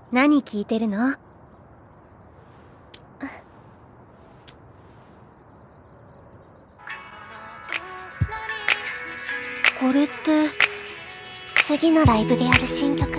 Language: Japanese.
何聞いてるの？これって次のライブでやる新曲。